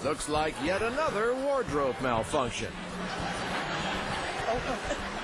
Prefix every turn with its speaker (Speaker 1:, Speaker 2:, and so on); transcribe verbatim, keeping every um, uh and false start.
Speaker 1: Looks like yet another wardrobe malfunction.
Speaker 2: Oh, oh.